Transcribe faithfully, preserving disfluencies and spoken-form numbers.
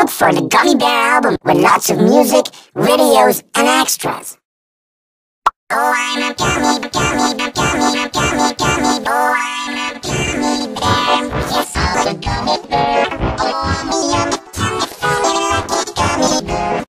look for the Gummy Bear album with lots of music, videos, and extras. Oh, I'm a gummy, gummy, gummy, gummy.